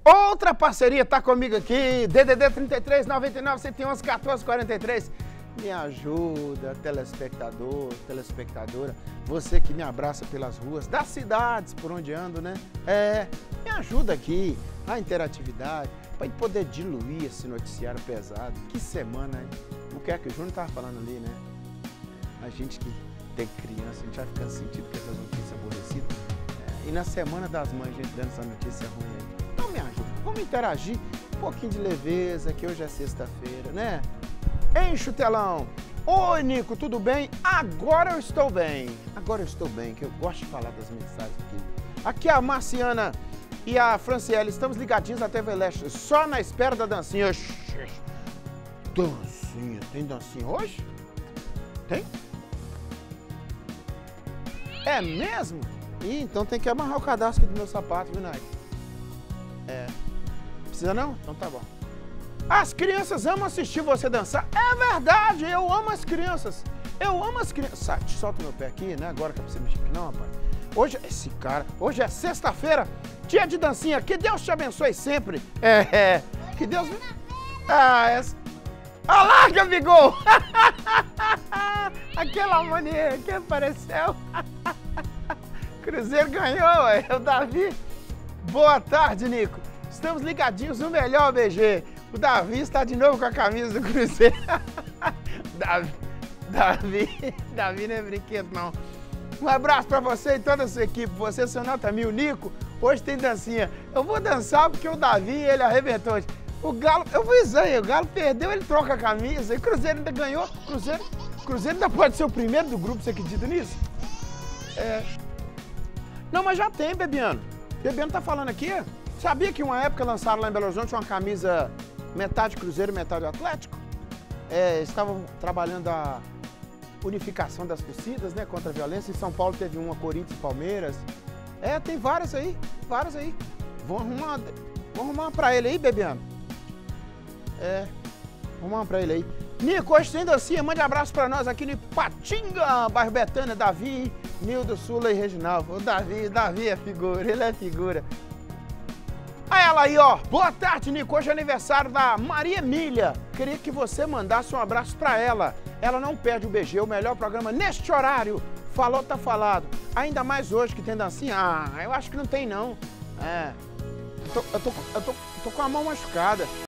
Outra parceria tá comigo aqui, DDD 33 99 111 14 43. Me ajuda, telespectador, telespectadora, você que me abraça pelas ruas das cidades por onde ando, né? Me ajuda aqui, a interatividade, para poder diluir esse noticiário pesado. Que semana, hein? O que é que o Júnior tava falando ali, né? A gente que tem criança, a gente vai ficando sentido com essas notícias aborrecidas. E na semana das mães, a gente dando essa notícia ruim aí. Então me ajuda, vamos interagir, um pouquinho de leveza, que hoje é sexta-feira, né? Enche o telão. Oi, Nico, tudo bem? Agora eu estou bem, que eu gosto de falar das mensagens aqui. Aqui é a Marciana e a Franciele, estamos ligadinhos na TV Leste, só na espera da dancinha. Dancinha, tem dancinha hoje? Tem? É mesmo? Ih, então tem que amarrar o cadastro aqui do meu sapato, viu, Nike? Precisa não? Então tá bom. As crianças amam assistir você dançar. É verdade, eu amo as crianças. Eu amo as crianças. Solta meu pé aqui, né? Agora que eu preciso mexer aqui. Não, rapaz. Hoje é sexta-feira, dia de dancinha. Que Deus te abençoe sempre. Que Deus... Olá, Gabigol! Aquela mania que apareceu. Cruzeiro ganhou, é o Davi. Boa tarde, Nico. Estamos ligadinhos no melhor BG. O Davi está de novo com a camisa do Cruzeiro. Davi não é brinquedo, não. Um abraço para você e toda a sua equipe. Você, seu nota 1000, Nico. Hoje tem dancinha. Eu vou dançar porque o Davi, ele arrebentou. O Galo, eu vou dizer aí, o Galo perdeu, ele troca a camisa. E o Cruzeiro ainda ganhou. Cruzeiro ainda pode ser o primeiro do grupo, você acredita nisso? Não, mas já tem, Bebiano. Bebiano tá falando aqui. Sabia que uma época lançaram lá em Belo Horizonte uma camisa metade Cruzeiro e metade Atlético? Estavam trabalhando a unificação das torcidas, né, contra a violência. Em São Paulo teve uma, Corinthians e Palmeiras. Tem várias aí. Vamos arrumar uma pra ele aí, Bebiano. Vamos uma pra ele aí. Nico, hoje tem dancinha, mande abraço pra nós aqui no Ipatinga, bairro Betânia, Davi, Nildo, Sula e Reginaldo. O Davi é figura, ele é figura. Olha ela aí, ó. Boa tarde, Nico. Hoje é aniversário da Maria Emília. Queria que você mandasse um abraço pra ela. Ela não perde o BG, o melhor programa neste horário. Falou, tá falado. Ainda mais hoje que tem dancinha. Eu acho que não tem, não. Eu tô com a mão machucada.